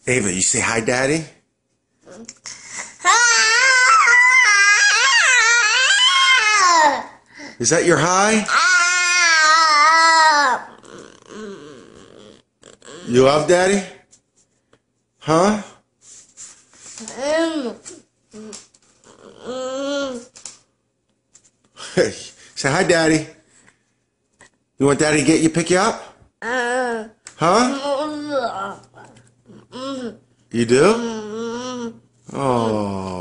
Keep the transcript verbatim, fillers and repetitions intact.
Ava, you say hi, Daddy? Is that your hi? You love Daddy? Huh? Hey, say hi, Daddy. You want Daddy to get you, pick you up? Huh? You do? Oh.